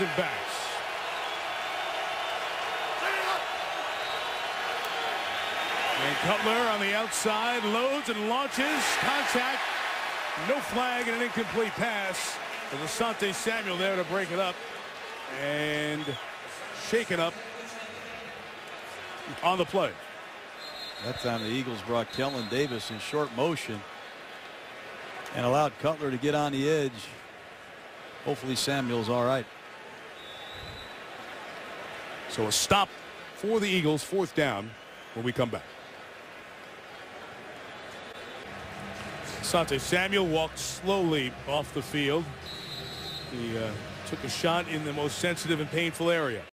defensive backs. And Cutler on the outside loads and launches. Contact. No flag and an incomplete pass. With Asante Samuel there to break it up. And shaken up on the play. That time the Eagles brought Kellen Davis in short motion and allowed Cutler to get on the edge. Hopefully Samuel's all right. So a stop for the Eagles, 4th down when we come back. Asante Samuel walked slowly off the field. He took a shot in the most sensitive and painful area.